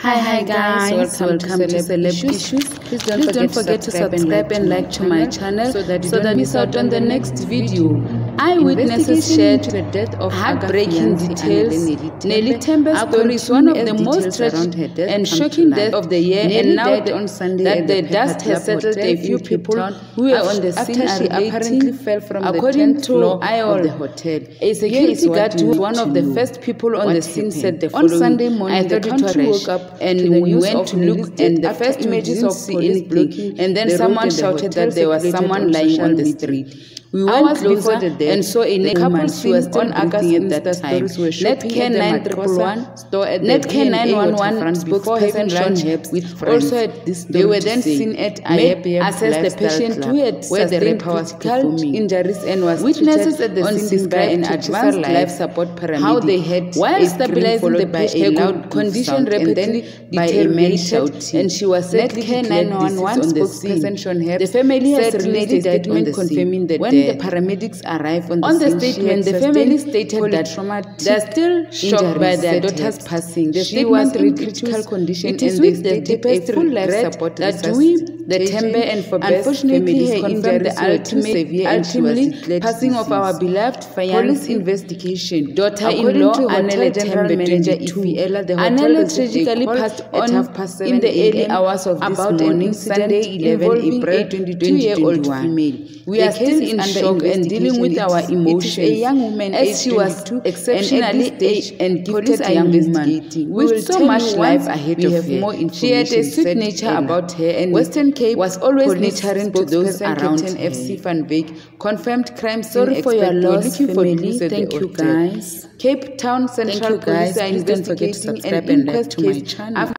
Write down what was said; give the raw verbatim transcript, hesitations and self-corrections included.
Hi, hi guys, welcome, welcome to Celeb Issues. Issues. Please don't, Please forget, don't forget to subscribe and like to my channel so that you so don't miss out on the next video. Eyewitnesses shared the death of heartbreaking details. Nellie Tembe's story is one of the most tragic and shocking deaths of the year, and now on Sunday that the dust has settled, a few people who were on the scene are apparently fell from according the to of the hotel. A security guard was one of the first people on the scene said the following: on Sunday morning, the country woke up and we went to look, and the first images of see anything, and then someone shouted that there was someone lying on the street. We went closer and saw a naked woman. She was still breathing at that time. Netcare nine one one Netcare nine one one spokesperson Sean with also at this they were then seen at Ayep assess the patient who had sustained critical injuries and was witnesses at the scene described an advanced life support paramedic how they had while stabilizing the patient her condition rapidly deteriorated and she was said Netcare nine one one spokesperson Sean the family has released a statement confirming that when the paramedics arrived on the, on the statement, the family stated that they are still shocked by their daughter's passing. The she was in critical condition, it is and with the deepest full life support that we, the Tembe and Forbes families, confirmed the ultimate, ultimately passing of our beloved fiancé investigation. Daughter-in-law Annelle Tembe, twenty-two. Annelle tragically passed on in the early hours of this morning, Sunday, eleven April, twenty-two-year-old female. We are still in shock and dealing with our emotions. A young woman as she was exceptionally aged and gifted a young woman with so much life ahead of her. She had a sweet nature about her, and Western Cape was always nurturing to those around her. F C Van Wyk confirmed crime scene. Sorry for your loss, family. Thank you guys. Cape Town Central Police are investigating an inquest case